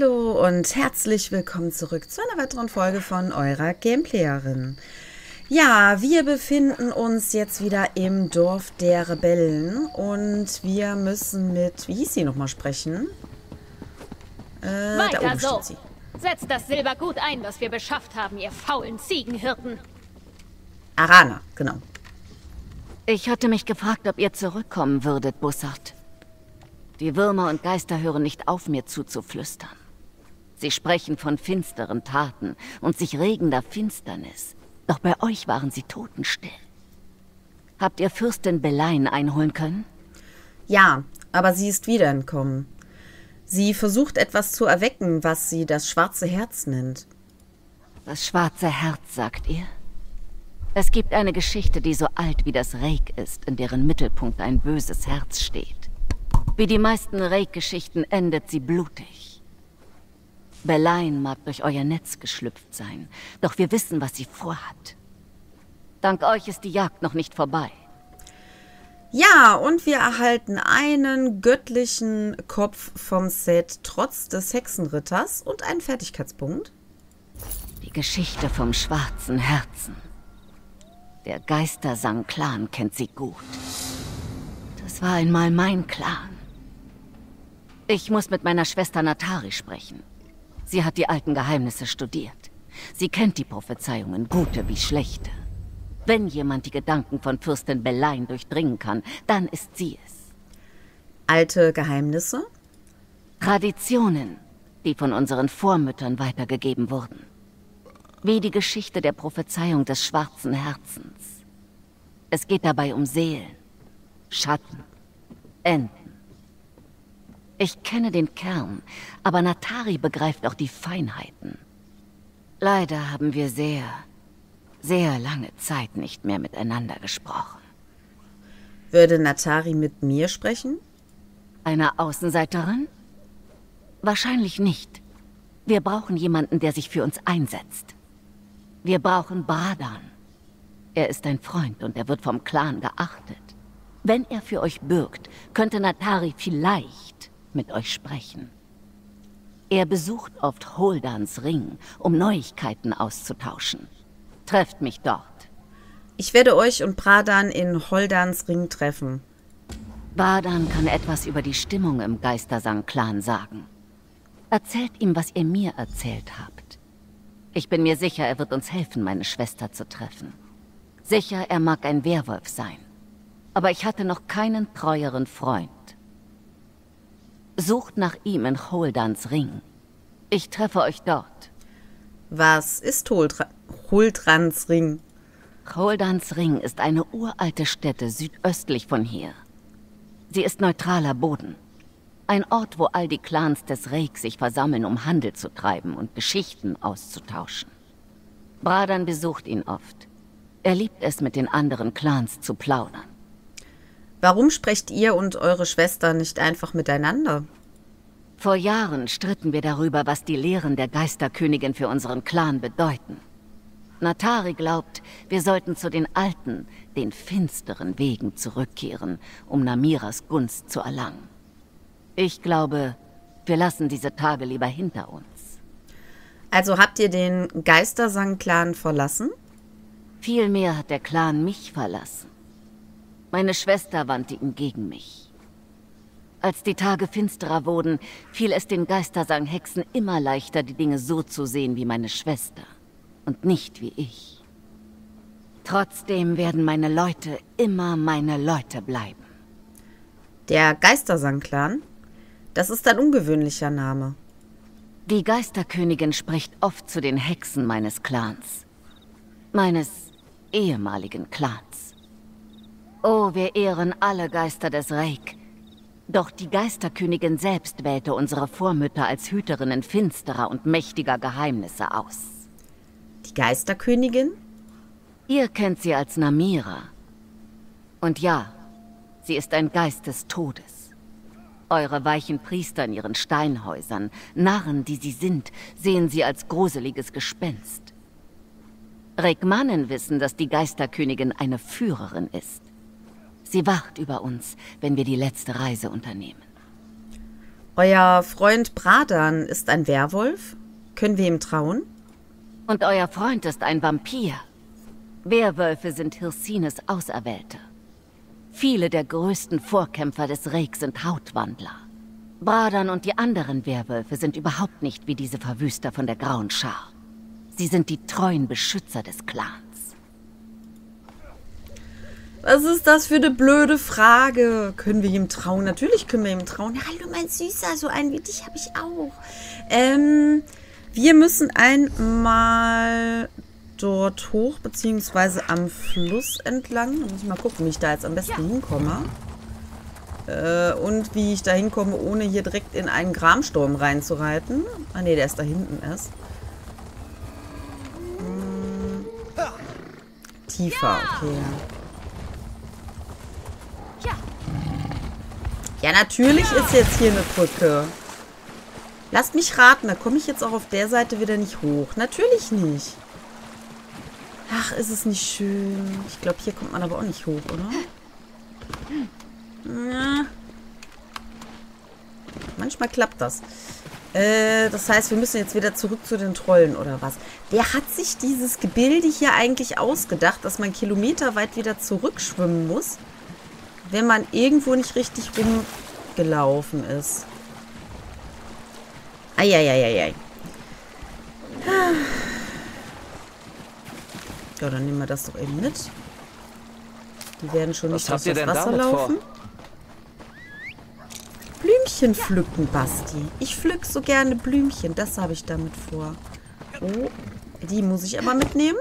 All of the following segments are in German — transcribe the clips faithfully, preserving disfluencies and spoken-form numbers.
Hallo und herzlich willkommen zurück zu einer weiteren Folge von eurer Gameplayerin. Ja, wir befinden uns jetzt wieder im Dorf der Rebellen und wir müssen mit, wie hieß sie nochmal, sprechen? Äh, Weiter da oben so. steht sie. Setzt das Silbergut ein, das wir beschafft haben, ihr faulen Ziegenhirten. Arana, genau. Ich hatte mich gefragt, ob ihr zurückkommen würdet, Bussard. Die Würmer und Geister hören nicht auf, mir zuzuflüstern. Sie sprechen von finsteren Taten und sich regender Finsternis. Doch bei euch waren sie totenstill. Habt ihr Fürstin Belein einholen können? Ja, aber sie ist wieder entkommen. Sie versucht etwas zu erwecken, was sie das schwarze Herz nennt. Das schwarze Herz, sagt ihr? Es gibt eine Geschichte, die so alt wie das Reik ist, in deren Mittelpunkt ein böses Herz steht. Wie die meisten Reik-Geschichten endet sie blutig. Belein mag durch euer Netz geschlüpft sein, doch wir wissen, was sie vorhat. Dank euch ist die Jagd noch nicht vorbei. Ja, und wir erhalten einen göttlichen Kopf vom Set trotz des Hexenritters und einen Fertigkeitspunkt. Die Geschichte vom schwarzen Herzen. Der Geistersang-Clan kennt sie gut. Das war einmal mein Clan. Ich muss mit meiner Schwester Natari sprechen. Sie hat die alten Geheimnisse studiert. Sie kennt die Prophezeiungen, gute wie schlechte. Wenn jemand die Gedanken von Fürstin Belein durchdringen kann, dann ist sie es. Alte Geheimnisse? Traditionen, die von unseren Vormüttern weitergegeben wurden. Wie die Geschichte der Prophezeiung des schwarzen Herzens. Es geht dabei um Seelen, Schatten, Enden. Ich kenne den Kern, aber Natari begreift auch die Feinheiten. Leider haben wir sehr, sehr lange Zeit nicht mehr miteinander gesprochen. Würde Natari mit mir sprechen? Eine Außenseiterin? Wahrscheinlich nicht. Wir brauchen jemanden, der sich für uns einsetzt. Wir brauchen Bradan. Er ist ein Freund und er wird vom Clan geachtet. Wenn er für euch bürgt, könnte Natari vielleicht mit euch sprechen. Er besucht oft Holdans Ring, um Neuigkeiten auszutauschen. Trefft mich dort. Ich werde euch und Bradan in Holdans Ring treffen. Bradan kann etwas über die Stimmung im Geistersang-Clan sagen. Erzählt ihm, was ihr mir erzählt habt. Ich bin mir sicher, er wird uns helfen, meine Schwester zu treffen. Sicher, er mag ein Werwolf sein. Aber ich hatte noch keinen treueren Freund. Sucht nach ihm in Holdans Ring. Ich treffe euch dort. Was ist Holdra Holdrans Ring? Holdans Ring ist eine uralte Stätte südöstlich von hier. Sie ist neutraler Boden. Ein Ort, wo all die Clans des Reik sich versammeln, um Handel zu treiben und Geschichten auszutauschen. Bradan besucht ihn oft. Er liebt es, mit den anderen Clans zu plaudern. Warum sprecht ihr und eure Schwester nicht einfach miteinander? Vor Jahren stritten wir darüber, was die Lehren der Geisterkönigin für unseren Clan bedeuten. Natari glaubt, wir sollten zu den alten, den finsteren Wegen zurückkehren, um Namiras Gunst zu erlangen. Ich glaube, wir lassen diese Tage lieber hinter uns. Also habt ihr den Geistersang-Clan verlassen? Vielmehr hat der Clan mich verlassen. Meine Schwester wandte ihn gegen mich. Als die Tage finsterer wurden, fiel es den Geistersang-Hexen immer leichter, die Dinge so zu sehen wie meine Schwester und nicht wie ich. Trotzdem werden meine Leute immer meine Leute bleiben. Der Geistersang-Clan? Das ist ein ungewöhnlicher Name. Die Geisterkönigin spricht oft zu den Hexen meines Clans. Meines ehemaligen Clans. Oh, wir ehren alle Geister des Reik. Doch die Geisterkönigin selbst wählte unsere Vormütter als Hüterinnen finsterer und mächtiger Geheimnisse aus. Die Geisterkönigin? Ihr kennt sie als Namira. Und ja, sie ist ein Geist des Todes. Eure weichen Priester in ihren Steinhäusern, Narren, die sie sind, sehen sie als gruseliges Gespenst. Reikmannen wissen, dass die Geisterkönigin eine Führerin ist. Sie wacht über uns, wenn wir die letzte Reise unternehmen. Euer Freund Bradan ist ein Werwolf? Können wir ihm trauen? Und euer Freund ist ein Vampir. Werwölfe sind Hirsines Auserwählte. Viele der größten Vorkämpfer des Reik sind Hautwandler. Bradan und die anderen Werwölfe sind überhaupt nicht wie diese Verwüster von der Grauen Schar. Sie sind die treuen Beschützer des Clans. Was ist das für eine blöde Frage? Können wir ihm trauen? Natürlich können wir ihm trauen. Hallo, mein Süßer, so einen wie dich habe ich auch. Ähm, wir müssen einmal dort hoch, beziehungsweise am Fluss entlang. Da muss ich mal gucken, wie ich da jetzt am besten ja. hinkomme. Äh, und wie ich da hinkomme, ohne hier direkt in einen Gramsturm reinzureiten. Ah ne, der ist da hinten erst. Hm. Tiefer, okay. Ja, natürlich ist jetzt hier eine Brücke. Lasst mich raten, da komme ich jetzt auch auf der Seite wieder nicht hoch. Natürlich nicht. Ach, ist es nicht schön. Ich glaube, hier kommt man aber auch nicht hoch, oder? Ja. Manchmal klappt das. Äh, das heißt, wir müssen jetzt wieder zurück zu den Trollen, oder was? Wer hat sich dieses Gebilde hier eigentlich ausgedacht, dass man kilometerweit wieder zurückschwimmen muss, wenn man irgendwo nicht richtig rumgelaufen ist? Eieieiei. Ja, dann nehmen wir das doch eben mit. Die werden schon nicht aus das Wasser laufen. Blümchen pflücken, Basti. Ich pflück so gerne Blümchen. Das habe ich damit vor. Oh, die muss ich aber mitnehmen.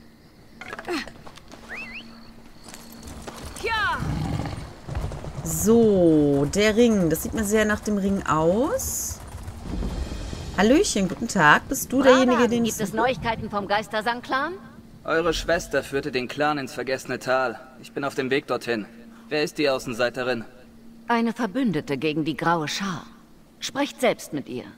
So, der Ring. Das sieht mir sehr nach dem Ring aus. Hallöchen, guten Tag. Bist du Bradan, derjenige, den... Gibt es Neuigkeiten vom Geistersang-Clan? Eure Schwester führte den Clan ins vergessene Tal. Ich bin auf dem Weg dorthin. Wer ist die Außenseiterin? Eine Verbündete gegen die Graue Schar. Sprecht selbst mit ihr.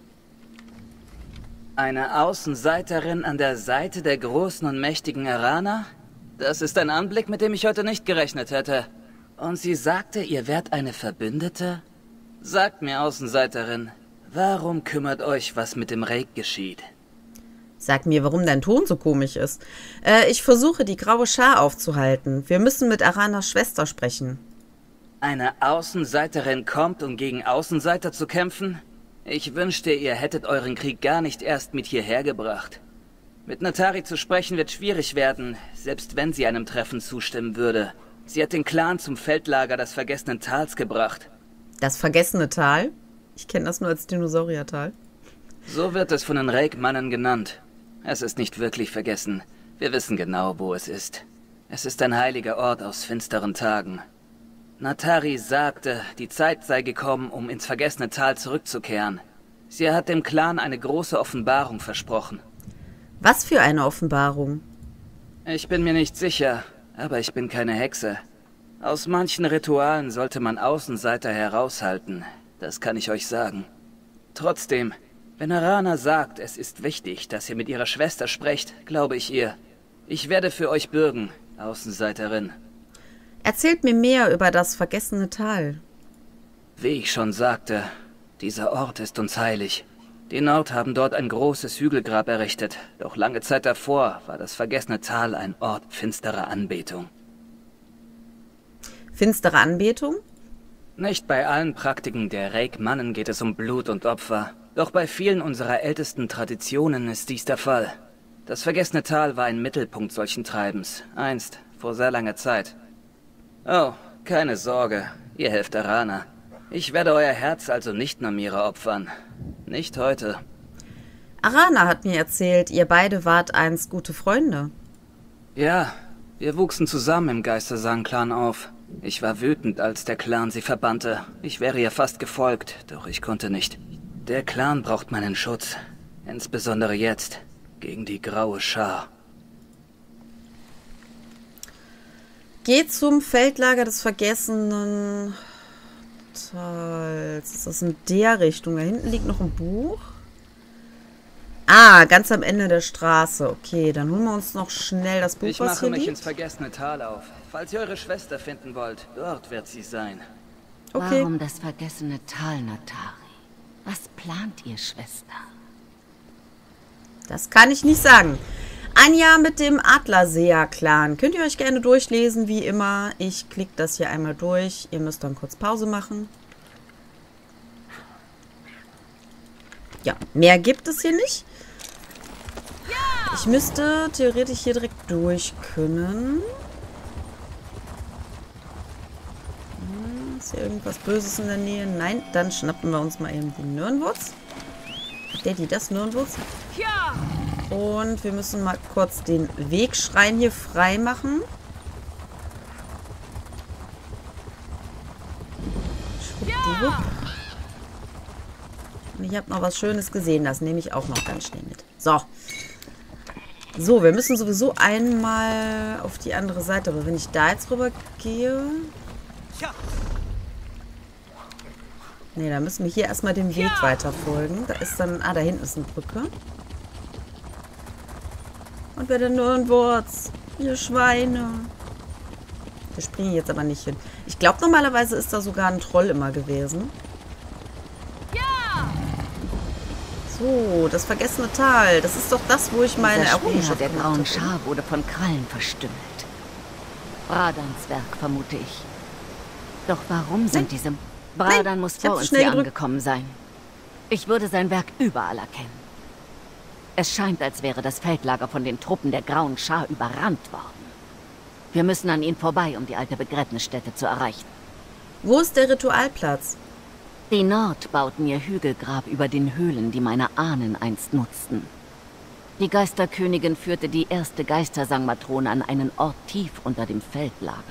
Eine Außenseiterin an der Seite der großen und mächtigen Arana? Das ist ein Anblick, mit dem ich heute nicht gerechnet hätte. Und sie sagte, ihr wärt eine Verbündete? Sagt mir, Außenseiterin, warum kümmert euch, was mit dem Reik geschieht? Sag mir, warum dein Ton so komisch ist. Äh, ich versuche, die Graue Schar aufzuhalten. Wir müssen mit Aranas Schwester sprechen. Eine Außenseiterin kommt, um gegen Außenseiter zu kämpfen? Ich wünschte, ihr hättet euren Krieg gar nicht erst mit hierher gebracht. Mit Natari zu sprechen wird schwierig werden, selbst wenn sie einem Treffen zustimmen würde. Sie hat den Clan zum Feldlager des vergessenen Tals gebracht. Das vergessene Tal? Ich kenne das nur als Dinosauriertal. So wird es von den Reik-Mannen genannt. Es ist nicht wirklich vergessen. Wir wissen genau, wo es ist. Es ist ein heiliger Ort aus finsteren Tagen. Natari sagte, die Zeit sei gekommen, um ins vergessene Tal zurückzukehren. Sie hat dem Clan eine große Offenbarung versprochen. Was für eine Offenbarung? Ich bin mir nicht sicher, aber ich bin keine Hexe. Aus manchen Ritualen sollte man Außenseiter heraushalten. Das kann ich euch sagen. Trotzdem, wenn Arana sagt, es ist wichtig, dass ihr mit ihrer Schwester sprecht, glaube ich ihr. Ich werde für euch bürgen, Außenseiterin. Erzählt mir mehr über das vergessene Tal. Wie ich schon sagte, dieser Ort ist uns heilig. Die Nord haben dort ein großes Hügelgrab errichtet, doch lange Zeit davor war das vergessene Tal ein Ort finsterer Anbetung. Finstere Anbetung? Nicht bei allen Praktiken der Reik-Mannen geht es um Blut und Opfer, doch bei vielen unserer ältesten Traditionen ist dies der Fall. Das vergessene Tal war ein Mittelpunkt solchen Treibens, einst, vor sehr langer Zeit. Oh, keine Sorge, ihr helft Arana. Ich werde euer Herz also nicht Namira opfern. Nicht heute. Arana hat mir erzählt, ihr beide wart einst gute Freunde. Ja, wir wuchsen zusammen im Geistersang-Clan auf. Ich war wütend, als der Clan sie verbannte. Ich wäre ihr fast gefolgt, doch ich konnte nicht. Der Clan braucht meinen Schutz. Insbesondere jetzt, gegen die Graue Schar. Geht zum Feldlager des vergessenen Tals. Ist das in der Richtung? Da hinten liegt noch ein Buch. Ah, ganz am Ende der Straße. Okay, dann holen wir uns noch schnell das Buch, ich was hier liegt. Ich mache mich ins vergessene Tal auf. Falls ihr eure Schwester finden wollt, dort wird sie sein. Okay. Warum das vergessene Tal, Natari? Was plant ihr, Schwester? Das kann ich nicht sagen. Anja mit dem Adlerseher-Clan. Könnt ihr euch gerne durchlesen, wie immer. Ich klicke das hier einmal durch. Ihr müsst dann kurz Pause machen. Ja, mehr gibt es hier nicht. Ich müsste theoretisch hier direkt durch können. Hm, ist hier irgendwas Böses in der Nähe? Nein, dann schnappen wir uns mal eben die Nirnwurz. Hat der die das Nirnwurz? Und wir müssen mal kurz den Wegschrein hier frei machen. Schwuppdiwupp. Und ich habe noch was Schönes gesehen. Das nehme ich auch noch ganz schnell mit. So. So, wir müssen sowieso einmal auf die andere Seite. Aber wenn ich da jetzt rüber gehe... Ne, da müssen wir hier erstmal dem Weg weiter folgen. Da ist dann... Ah, da hinten ist eine Brücke. Und wer denn nur ein Wurz? Ihr Schweine. Wir springen jetzt aber nicht hin. Ich glaube, normalerweise ist da sogar ein Troll immer gewesen. So, das vergessene Tal. Das ist doch das, wo ich meine Errungenschaft der grauen Schar wurde von Krallen verstümmelt. Bradans Werk, vermute ich. Doch warum sind Nein. diese... Bradan Nein, muss vor uns hier gedrückt. angekommen sein. Ich würde sein Werk überall erkennen. Es scheint, als wäre das Feldlager von den Truppen der grauen Schar überrannt worden. Wir müssen an ihnen vorbei, um die alte Begräbnisstätte zu erreichen. Wo ist der Ritualplatz? Die Nord bauten ihr Hügelgrab über den Höhlen, die meine Ahnen einst nutzten. Die Geisterkönigin führte die erste Geistersangmatrone an einen Ort tief unter dem Feldlager.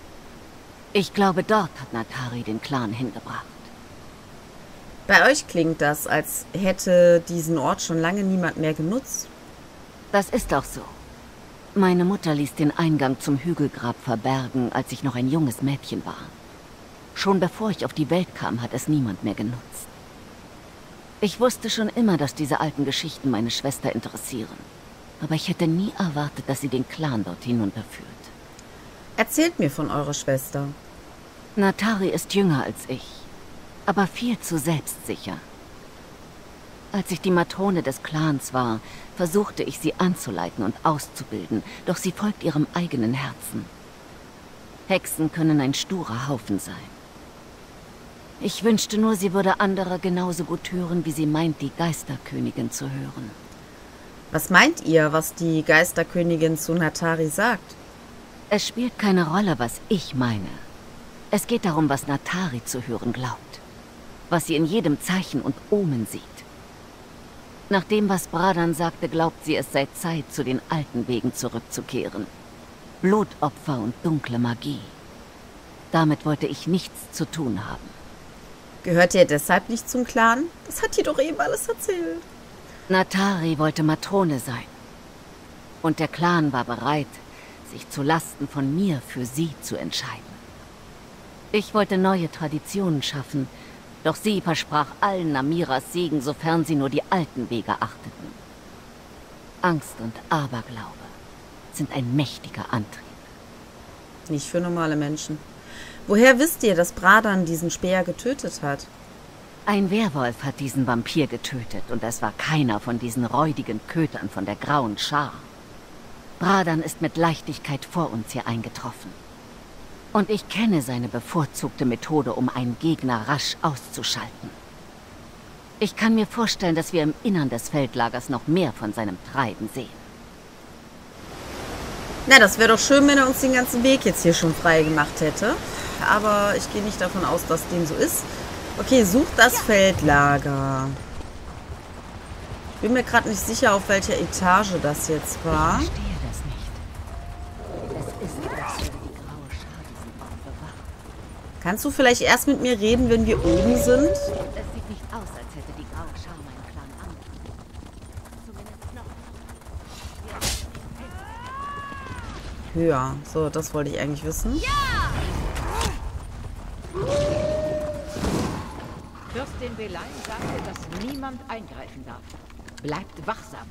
Ich glaube, dort hat Natari den Clan hingebracht. Bei euch klingt das, als hätte diesen Ort schon lange niemand mehr genutzt. Das ist auch so. Meine Mutter ließ den Eingang zum Hügelgrab verbergen, als ich noch ein junges Mädchen war. Schon bevor ich auf die Welt kam, hat es niemand mehr genutzt. Ich wusste schon immer, dass diese alten Geschichten meine Schwester interessieren. Aber ich hätte nie erwartet, dass sie den Clan dort hinunterführt. Erzählt mir von eurer Schwester. Natari ist jünger als ich, aber viel zu selbstsicher. Als ich die Matrone des Clans war, versuchte ich sie anzuleiten und auszubilden, doch sie folgt ihrem eigenen Herzen. Hexen können ein sturer Haufen sein. Ich wünschte nur, sie würde andere genauso gut hören, wie sie meint, die Geisterkönigin zu hören. Was meint ihr, was die Geisterkönigin zu Natari sagt? Es spielt keine Rolle, was ich meine. Es geht darum, was Natari zu hören glaubt. Was sie in jedem Zeichen und Omen sieht. Nach dem, was Bradan sagte, glaubt sie, es sei Zeit, zu den alten Wegen zurückzukehren. Blutopfer und dunkle Magie. Damit wollte ich nichts zu tun haben. Gehört ihr deshalb nicht zum Clan? Das hat ihr doch eben alles erzählt. Natari wollte Matrone sein. Und der Clan war bereit, sich zu Lasten von mir für sie zu entscheiden. Ich wollte neue Traditionen schaffen, doch sie versprach allen Namiras Segen, sofern sie nur die alten Wege achteten. Angst und Aberglaube sind ein mächtiger Antrieb. Nicht für normale Menschen. Woher wisst ihr, dass Bradan diesen Speer getötet hat? Ein Werwolf hat diesen Vampir getötet und es war keiner von diesen räudigen Kötern von der grauen Schar. Bradan ist mit Leichtigkeit vor uns hier eingetroffen. Und ich kenne seine bevorzugte Methode, um einen Gegner rasch auszuschalten. Ich kann mir vorstellen, dass wir im Innern des Feldlagers noch mehr von seinem Treiben sehen. Na, das wäre doch schön, wenn er uns den ganzen Weg jetzt hier schon frei gemacht hätte. Aber ich gehe nicht davon aus, dass dem so ist. Okay, sucht das Feldlager. Ich bin mir gerade nicht sicher, auf welcher Etage das jetzt war. Ich verstehe das nicht. Es ist, als wäre die graue Schar diesen Ort bewacht. Kannst du vielleicht erst mit mir reden, wenn wir oben sind? Es sieht nicht aus, als hätte die graue Schar meinen Clan angegriffen. Zumindest noch. Höher. So, das wollte ich eigentlich wissen. Fürstin Belein sagte, dass niemand eingreifen darf. Bleibt wachsam.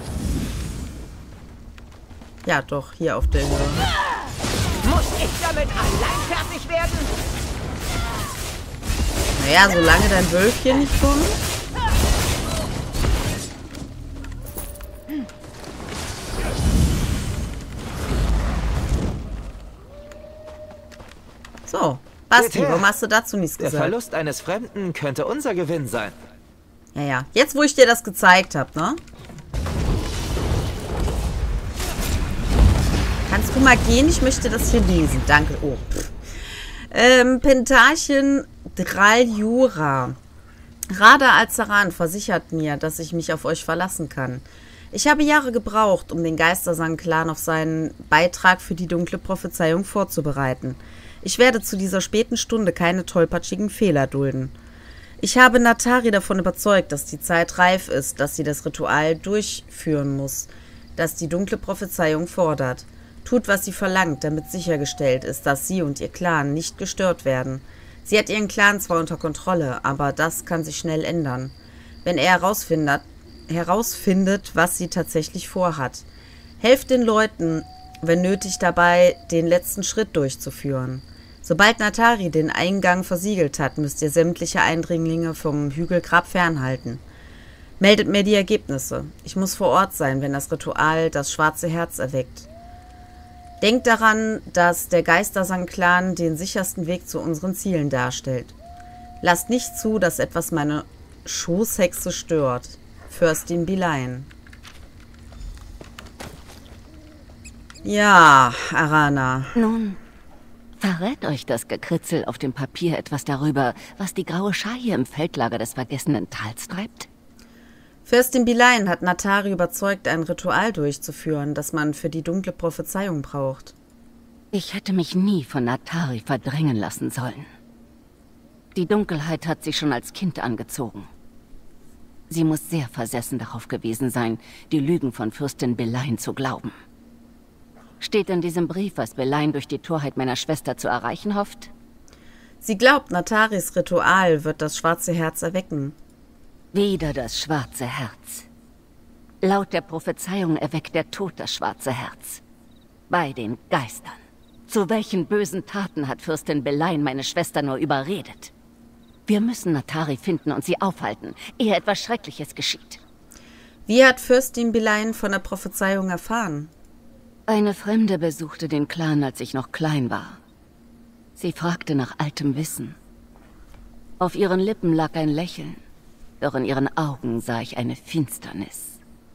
Ja, doch, hier auf der Höhe. Muss ich damit allein fertig werden? Naja, solange dein Wölfchen nicht kommt. So, Basti, Seht her. warum hast du dazu nichts Der gesagt? Verlust eines Fremden könnte unser Gewinn sein. Ja, ja. Jetzt, wo ich dir das gezeigt habe, ne? Kannst du mal gehen? Ich möchte das hier lesen. Danke. Oh. Pff. Ähm, Pentarchin Draljura. Rada Alzaran versichert mir, dass ich mich auf euch verlassen kann. Ich habe Jahre gebraucht, um den Geistersang-Clan auf seinen Beitrag für die dunkle Prophezeiung vorzubereiten. Ich werde zu dieser späten Stunde keine tollpatschigen Fehler dulden. Ich habe Natari davon überzeugt, dass die Zeit reif ist, dass sie das Ritual durchführen muss, das die dunkle Prophezeiung fordert. Tut, was sie verlangt, damit sichergestellt ist, dass sie und ihr Clan nicht gestört werden. Sie hat ihren Clan zwar unter Kontrolle, aber das kann sich schnell ändern, wenn er herausfindet, herausfindet, was sie tatsächlich vorhat. Helft den Leuten, wenn nötig, dabei, den letzten Schritt durchzuführen. Sobald Natari den Eingang versiegelt hat, müsst ihr sämtliche Eindringlinge vom Hügelgrab fernhalten. Meldet mir die Ergebnisse. Ich muss vor Ort sein, wenn das Ritual das schwarze Herz erweckt. Denkt daran, dass der Geistersang-Clan den sichersten Weg zu unseren Zielen darstellt. Lasst nicht zu, dass etwas meine Schoßhexe stört. Fürstin Bilein. Ja, Arana. Nun, verrät euch das Gekritzel auf dem Papier etwas darüber, was die graue Schar hier im Feldlager des vergessenen Tals treibt? Fürstin Bilein hat Natari überzeugt, ein Ritual durchzuführen, das man für die dunkle Prophezeiung braucht. Ich hätte mich nie von Natari verdrängen lassen sollen. Die Dunkelheit hat sie schon als Kind angezogen. Sie muss sehr versessen darauf gewesen sein, die Lügen von Fürstin Bilein zu glauben. Steht in diesem Brief, was Bilein durch die Torheit meiner Schwester zu erreichen hofft? Sie glaubt, Nataris Ritual wird das schwarze Herz erwecken. Wieder das schwarze Herz. Laut der Prophezeiung erweckt der Tod das schwarze Herz. Bei den Geistern. Zu welchen bösen Taten hat Fürstin Bilein meine Schwester nur überredet? Wir müssen Natari finden und sie aufhalten, ehe etwas Schreckliches geschieht. Wie hat Fürstin Bilein von der Prophezeiung erfahren? Eine Fremde besuchte den Clan, als ich noch klein war. Sie fragte nach altem Wissen. Auf ihren Lippen lag ein Lächeln, doch in ihren Augen sah ich eine Finsternis.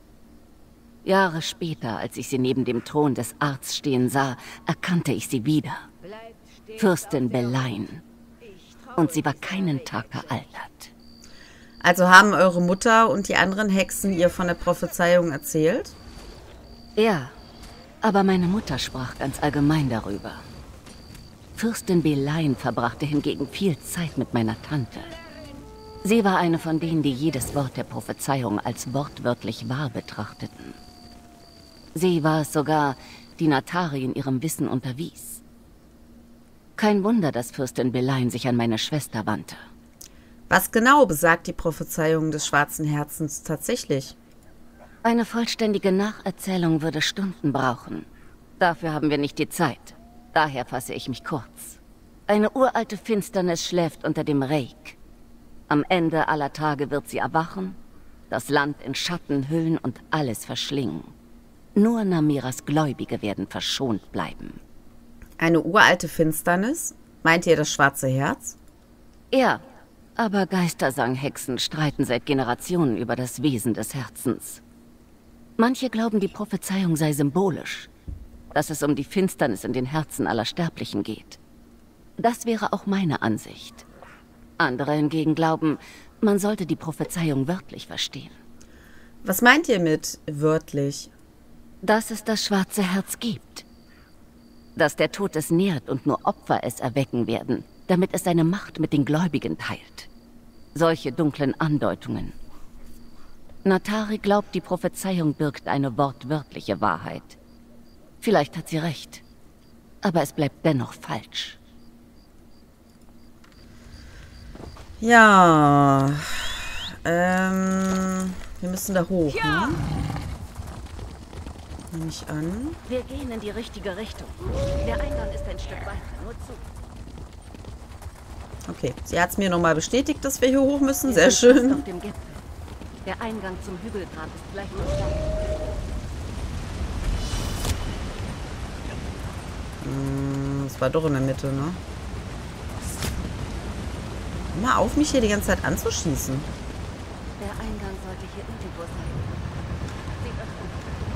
Jahre später, als ich sie neben dem Thron des Arts stehen sah, erkannte ich sie wieder. Fürstin Bilein. Und sie war keinen Tag gealtert. Also haben eure Mutter und die anderen Hexen ihr von der Prophezeiung erzählt? Ja, aber meine Mutter sprach ganz allgemein darüber. Fürstin Bilein verbrachte hingegen viel Zeit mit meiner Tante. Sie war eine von denen, die jedes Wort der Prophezeiung als wortwörtlich wahr betrachteten. Sie war es sogar, die Natari in ihrem Wissen unterwies. Kein Wunder, dass Fürstin Bilein sich an meine Schwester wandte. Was genau besagt die Prophezeiung des schwarzen Herzens tatsächlich? Eine vollständige Nacherzählung würde Stunden brauchen. Dafür haben wir nicht die Zeit. Daher fasse ich mich kurz. Eine uralte Finsternis schläft unter dem Reik. Am Ende aller Tage wird sie erwachen, das Land in Schatten hüllen und alles verschlingen. Nur Namiras Gläubige werden verschont bleiben. Eine uralte Finsternis? Meint ihr das schwarze Herz? Ja, aber Geistersanghexen streiten seit Generationen über das Wesen des Herzens. Manche glauben, die Prophezeiung sei symbolisch, dass es um die Finsternis in den Herzen aller Sterblichen geht. Das wäre auch meine Ansicht. Andere hingegen glauben, man sollte die Prophezeiung wörtlich verstehen. Was meint ihr mit wörtlich? Dass es das schwarze Herz gibt. Dass der Tod es nährt und nur Opfer es erwecken werden, damit es seine Macht mit den Gläubigen teilt. Solche dunklen Andeutungen. Natari glaubt, die Prophezeiung birgt eine wortwörtliche Wahrheit. Vielleicht hat sie recht, aber es bleibt dennoch falsch. Ja, ähm, wir müssen da hoch, Ja. ne? Nehme ich an. Wir gehen in die richtige Richtung. Der Eingang ist ein Stück weiter, nur zu. Okay, sie hat es mir nochmal bestätigt, dass wir hier hoch müssen. Wir Sehr sind fast schön. auf dem Gipfel. Der Eingang zum Hügelgrab ist gleich noch da. Hm, das war doch in der Mitte, ne? Hör mal auf, mich hier die ganze Zeit anzuschießen. Der Eingang sollte hier irgendwo sein. Sie öffnen.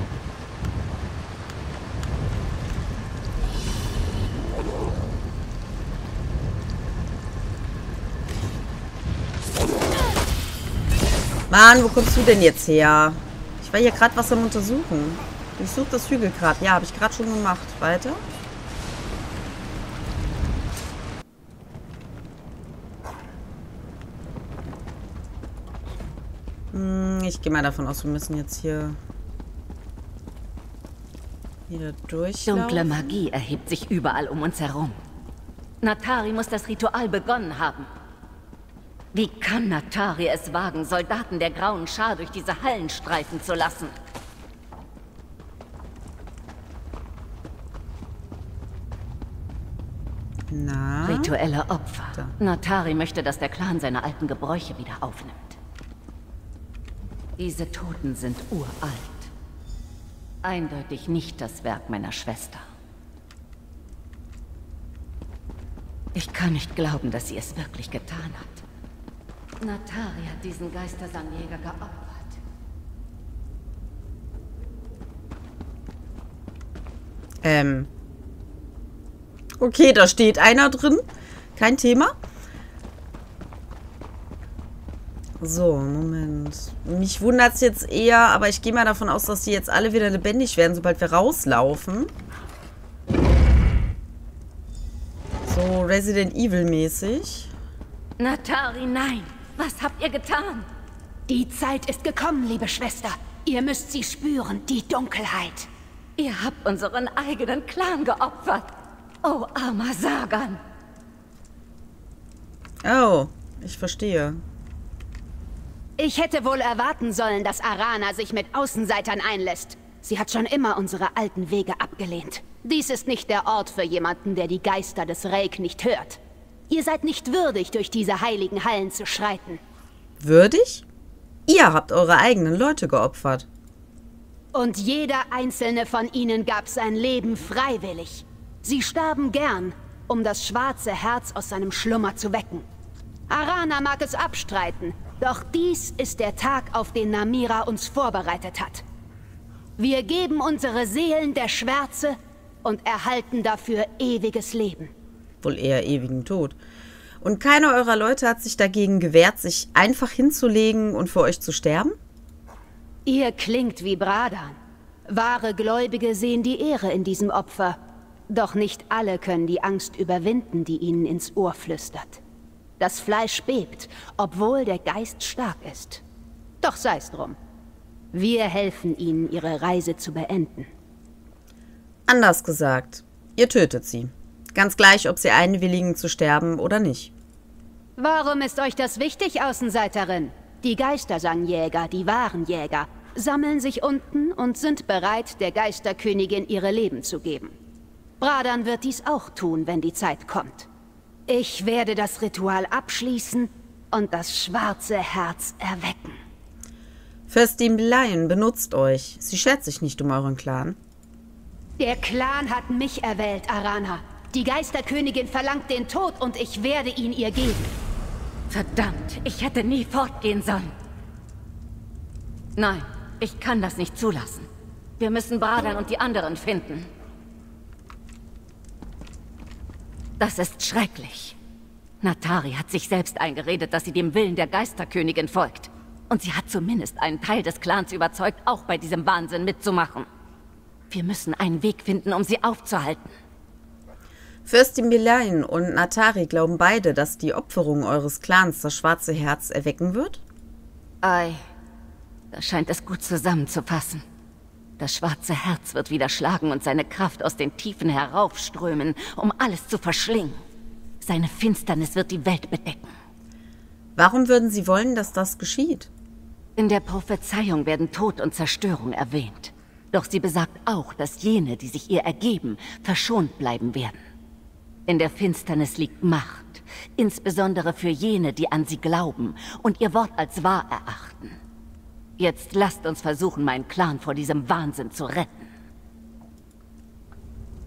Mann, wo kommst du denn jetzt her? Ich war hier gerade was am Untersuchen. Ich suche das Hügelgrab. Ja, habe ich gerade schon gemacht. Weiter. Hm, ich gehe mal davon aus, wir müssen jetzt hier wieder durchlaufen. Dunkle Magie erhebt sich überall um uns herum. Natari muss das Ritual begonnen haben. Wie kann Natari es wagen, Soldaten der Grauen Schar durch diese Hallen streifen zu lassen? Na? Rituelle Opfer. Da. Natari möchte, dass der Clan seine alten Gebräuche wieder aufnimmt. Diese Toten sind uralt. Eindeutig nicht das Werk meiner Schwester. Ich kann nicht glauben, dass sie es wirklich getan hat. Natari hat diesen Geistersandjäger geopfert. Ähm. Okay, da steht einer drin. Kein Thema. So, Moment. Mich wundert es jetzt eher, aber ich gehe mal davon aus, dass die jetzt alle wieder lebendig werden, sobald wir rauslaufen. So Resident Evil mäßig. Natari, nein! Was habt ihr getan? Die Zeit ist gekommen, liebe Schwester. Ihr müsst sie spüren, die Dunkelheit. Ihr habt unseren eigenen Clan geopfert. Oh, armer Sagan. Oh, ich verstehe. Ich hätte wohl erwarten sollen, dass Arana sich mit Außenseitern einlässt. Sie hat schon immer unsere alten Wege abgelehnt. Dies ist nicht der Ort für jemanden, der die Geister des Reik nicht hört. Ihr seid nicht würdig, durch diese heiligen Hallen zu schreiten. Würdig? Ihr habt eure eigenen Leute geopfert. Und jeder einzelne von ihnen gab sein Leben freiwillig. Sie starben gern, um das schwarze Herz aus seinem Schlummer zu wecken. Arana mag es abstreiten, doch dies ist der Tag, auf den Namira uns vorbereitet hat. Wir geben unsere Seelen der Schwärze und erhalten dafür ewiges Leben. Wohl eher ewigen Tod. Und keiner eurer Leute hat sich dagegen gewehrt, sich einfach hinzulegen und für euch zu sterben? Ihr klingt wie Bradan. Wahre Gläubige sehen die Ehre in diesem Opfer. Doch nicht alle können die Angst überwinden, die ihnen ins Ohr flüstert. Das Fleisch bebt, obwohl der Geist stark ist. Doch sei's drum. Wir helfen ihnen, ihre Reise zu beenden. Anders gesagt, ihr tötet sie. Ganz gleich, ob sie einwilligen zu sterben oder nicht. Warum ist euch das wichtig, Außenseiterin? Die Geistersandjäger, die wahren Jäger, sammeln sich unten und sind bereit, der Geisterkönigin ihre Leben zu geben. Bradan wird dies auch tun, wenn die Zeit kommt. Ich werde das Ritual abschließen und das schwarze Herz erwecken. Fürstin Belian benutzt euch. Sie schert sich nicht um euren Clan. Der Clan hat mich erwählt, Arana. Die Geisterkönigin verlangt den Tod und ich werde ihn ihr geben. Verdammt, ich hätte nie fortgehen sollen. Nein, ich kann das nicht zulassen. Wir müssen Bradan und die anderen finden. Das ist schrecklich. Natari hat sich selbst eingeredet, dass sie dem Willen der Geisterkönigin folgt. Und sie hat zumindest einen Teil des Clans überzeugt, auch bei diesem Wahnsinn mitzumachen. Wir müssen einen Weg finden, um sie aufzuhalten. Fürstin Belian und Natari glauben beide, dass die Opferung eures Clans das schwarze Herz erwecken wird? Ei, da scheint es gut zusammenzupassen. Das schwarze Herz wird wieder schlagen und seine Kraft aus den Tiefen heraufströmen, um alles zu verschlingen. Seine Finsternis wird die Welt bedecken. Warum würden sie wollen, dass das geschieht? In der Prophezeiung werden Tod und Zerstörung erwähnt. Doch sie besagt auch, dass jene, die sich ihr ergeben, verschont bleiben werden. In der Finsternis liegt Macht, insbesondere für jene, die an sie glauben und ihr Wort als wahr erachten. Jetzt lasst uns versuchen, meinen Clan vor diesem Wahnsinn zu retten.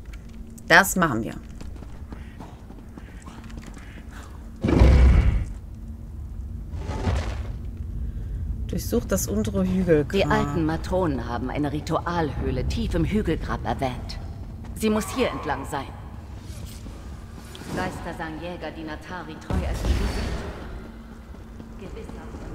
Das machen wir. Durchsucht das untere Hügelgrab. Die alten Matronen haben eine Ritualhöhle tief im Hügelgrab erwähnt. Sie muss hier entlang sein. Geister sang Jäger, die Natari treu ergeben sind. Gewiss haben wir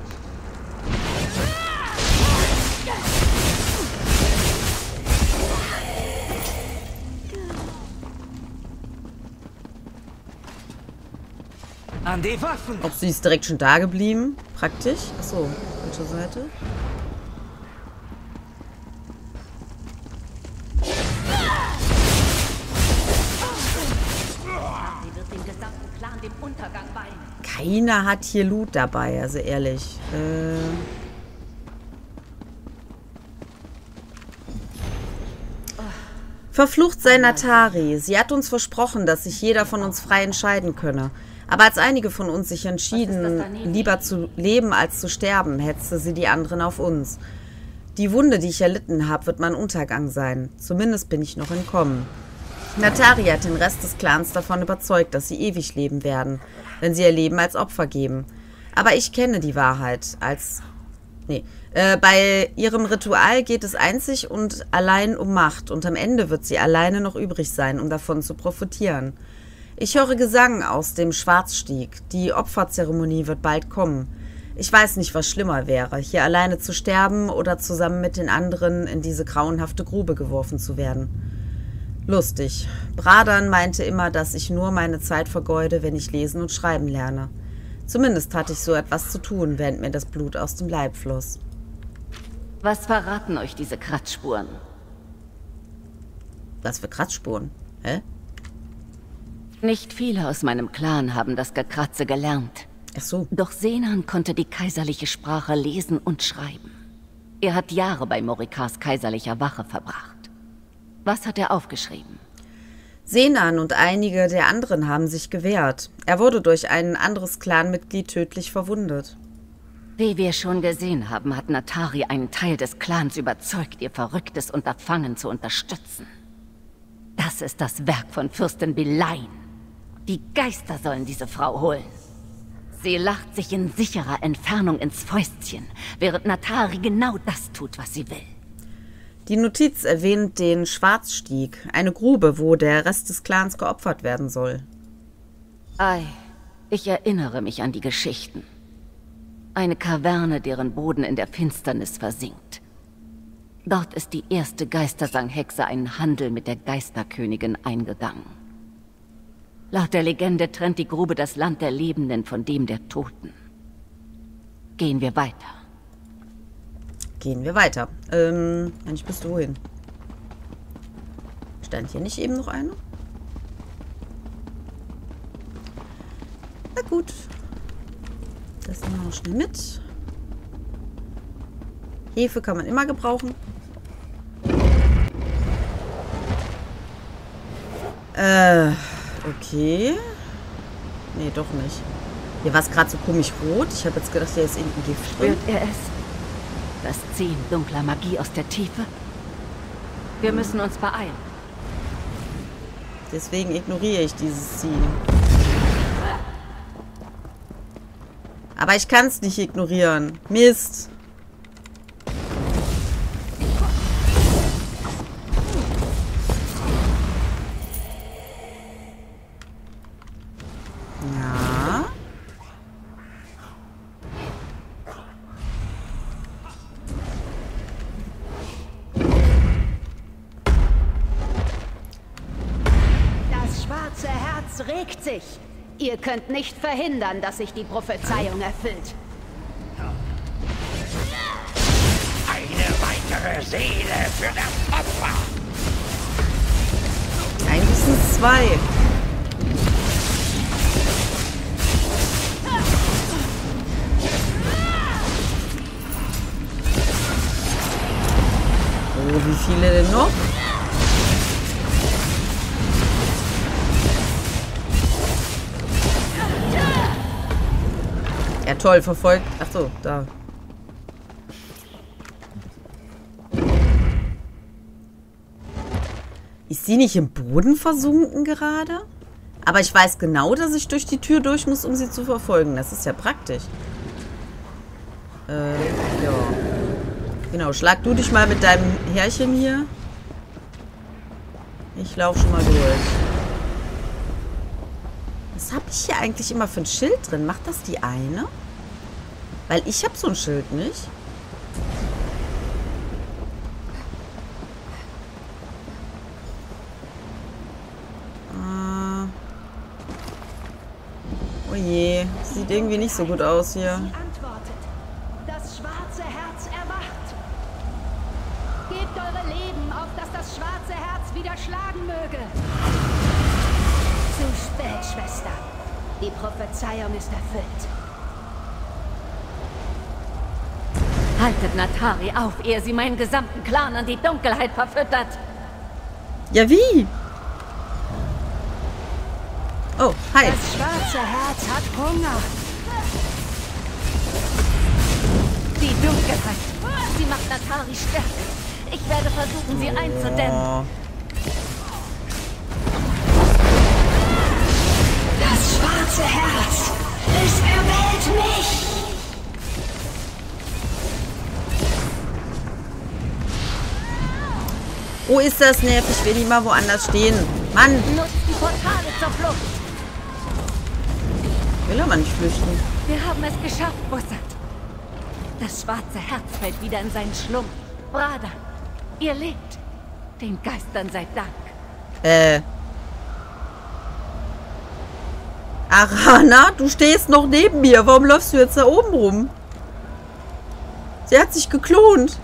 An die Waffen! Ob sie ist direkt schon da geblieben? Praktisch. Achso, falsche Seite. Sie wird dem gesamten Clan dem Untergang weihen. Keiner hat hier Loot dabei, also ehrlich. Äh... Verflucht sei Natari. Sie hat uns versprochen, dass sich jeder von uns frei entscheiden könne. Aber als einige von uns sich entschieden, lieber zu leben als zu sterben, hetzte sie die anderen auf uns. Die Wunde, die ich erlitten habe, wird mein Untergang sein. Zumindest bin ich noch entkommen. Natari hat den Rest des Clans davon überzeugt, dass sie ewig leben werden, wenn sie ihr Leben als Opfer geben. Aber ich kenne die Wahrheit als... Nee, äh, bei ihrem Ritual geht es einzig und allein um Macht und am Ende wird sie alleine noch übrig sein, um davon zu profitieren. Ich höre Gesang aus dem Schwarzstieg. Die Opferzeremonie wird bald kommen. Ich weiß nicht, was schlimmer wäre, hier alleine zu sterben oder zusammen mit den anderen in diese grauenhafte Grube geworfen zu werden. Lustig. Bradan meinte immer, dass ich nur meine Zeit vergeude, wenn ich lesen und schreiben lerne. Zumindest hatte ich so etwas zu tun, während mir das Blut aus dem Leib floss. Was verraten euch diese Kratzspuren? Was für Kratzspuren? Hä? Nicht viele aus meinem Clan haben das Gekratze gelernt. Ach so. Doch Senan konnte die kaiserliche Sprache lesen und schreiben. Er hat Jahre bei Morikars kaiserlicher Wache verbracht. Was hat er aufgeschrieben? Senan und einige der anderen haben sich gewehrt. Er wurde durch ein anderes Clanmitglied tödlich verwundet. Wie wir schon gesehen haben, hat Natari einen Teil des Clans überzeugt, ihr verrücktes Unterfangen zu unterstützen. Das ist das Werk von Fürstin Belain. Die Geister sollen diese Frau holen. Sie lacht sich in sicherer Entfernung ins Fäustchen, während Natari genau das tut, was sie will. Die Notiz erwähnt den Schwarzstieg, eine Grube, wo der Rest des Clans geopfert werden soll. Ei, ich erinnere mich an die Geschichten. Eine Kaverne, deren Boden in der Finsternis versinkt. Dort ist die erste Geistersang-Hexe einen Handel mit der Geisterkönigin eingegangen. Laut der Legende trennt die Grube das Land der Lebenden von dem der Toten. Gehen wir weiter. Gehen wir weiter. Ähm, Mensch, bist du wohin? Stand hier nicht eben noch eine? Na gut. Das nehmen wir noch schnell mit. Hefe kann man immer gebrauchen. Äh, okay. Nee, doch nicht. Hier war es gerade so komisch rot. Ich habe jetzt gedacht, hier ist irgendein Gift drin. Spürt er es? Das Ziehen dunkler Magie aus der Tiefe? Wir müssen uns beeilen. Deswegen ignoriere ich dieses Ziehen. Aber ich kann es nicht ignorieren. Mist. Ja. Das schwarze Herz regt sich. Ihr könnt nicht verhindern, dass sich die Prophezeiung erfüllt. Eine weitere Seele für das Opfer. Eigentlich sind es zwei. Oh, wie viele denn noch? Ja, toll, verfolgt. Ach so, da. Ist sie nicht im Boden versunken gerade? Aber ich weiß genau, dass ich durch die Tür durch muss, um sie zu verfolgen. Das ist ja praktisch. Äh, ja. Genau, schlag du dich mal mit deinem Härchen hier. Ich laufe schon mal durch. Was habe ich hier eigentlich immer für ein Schild drin? Macht das die eine? Weil ich habe so ein Schild nicht. Äh. Oh je, sieht irgendwie nicht so gut aus hier. Sie antwortet. Das schwarze Herz erwacht. Gebt eure Leben, auf dass das schwarze Herz wieder schlagen möge. Zu spät, Schwester. Die Prophezeiung ist erfüllt. Haltet Natari auf, ehe sie meinen gesamten Clan an die Dunkelheit verfüttert. Ja, wie? Oh, hi. Das schwarze Herz hat Hunger. Die Dunkelheit. Sie macht Natari stärker. Ich werde versuchen, sie einzudämmen. Oh. Das schwarze Herz, es erwählt mich. Oh, ist das nervig. Ich will die mal woanders stehen. Mann, Nutzt die Portale zur Flucht. will aber nicht flüchten. Wir haben es geschafft, Bussard. Das schwarze Herz fällt wieder in seinen Schlund. Brada, ihr lebt. Den Geistern sei Dank. Äh. Arana, du stehst noch neben mir. Warum läufst du jetzt da oben rum? Sie hat sich geklont.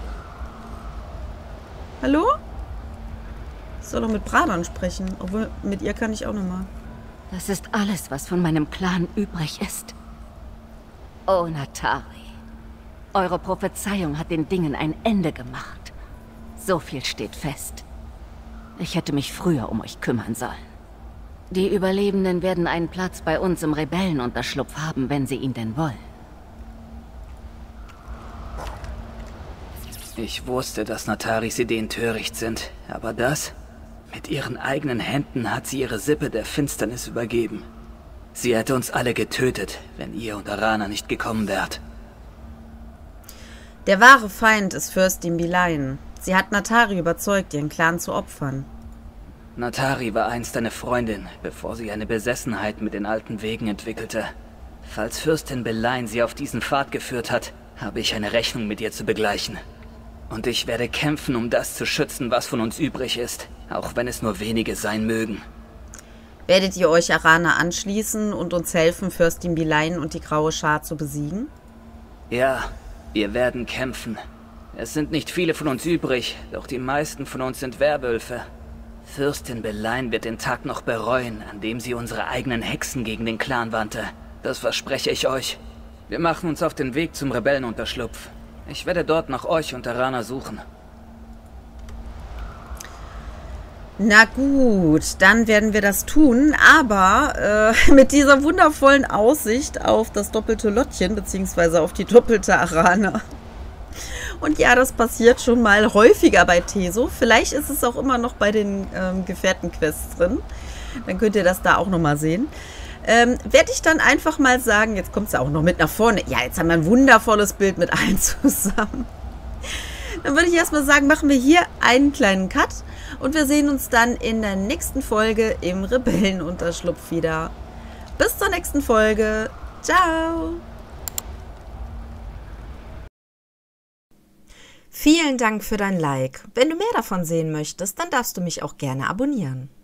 Hallo? Ich soll doch mit Bradan sprechen. Obwohl, mit ihr kann ich auch nochmal. Das ist alles, was von meinem Clan übrig ist. Oh, Natari. Eure Prophezeiung hat den Dingen ein Ende gemacht. So viel steht fest. Ich hätte mich früher um euch kümmern sollen. Die Überlebenden werden einen Platz bei uns im Rebellenunterschlupf haben, wenn sie ihn denn wollen. Ich wusste, dass Nataris Ideen töricht sind, aber das? Mit ihren eigenen Händen hat sie ihre Sippe der Finsternis übergeben. Sie hätte uns alle getötet, wenn ihr und Arana nicht gekommen wärt. Der wahre Feind ist Fürstin Bilain. Sie hat Natari überzeugt, ihren Clan zu opfern. Natari war einst eine Freundin, bevor sie eine Besessenheit mit den alten Wegen entwickelte. Falls Fürstin Bilain sie auf diesen Pfad geführt hat, habe ich eine Rechnung mit ihr zu begleichen. Und ich werde kämpfen, um das zu schützen, was von uns übrig ist, auch wenn es nur wenige sein mögen. Werdet ihr euch Arana anschließen und uns helfen, Fürstin Bilain und die Graue Schar zu besiegen? Ja, wir werden kämpfen. Es sind nicht viele von uns übrig, doch die meisten von uns sind Werwölfe. Fürstin Bilain wird den Tag noch bereuen, an dem sie unsere eigenen Hexen gegen den Clan wandte. Das verspreche ich euch. Wir machen uns auf den Weg zum Rebellenunterschlupf. Ich werde dort nach euch und Arana suchen. Na gut, dann werden wir das tun, aber äh, mit dieser wundervollen Aussicht auf das doppelte Lottchen, beziehungsweise auf die doppelte Arana. Und ja, das passiert schon mal häufiger bei Teso. Vielleicht ist es auch immer noch bei den ähm, Gefährtenquests drin. Dann könnt ihr das da auch nochmal sehen. Ähm, werde ich dann einfach mal sagen, jetzt kommt es ja auch noch mit nach vorne. Ja, jetzt haben wir ein wundervolles Bild mit allen zusammen. Dann würde ich erstmal sagen, machen wir hier einen kleinen Cut. Und wir sehen uns dann in der nächsten Folge im Rebellenunterschlupf wieder. Bis zur nächsten Folge. Ciao. Vielen Dank für dein Like. Wenn du mehr davon sehen möchtest, dann darfst du mich auch gerne abonnieren.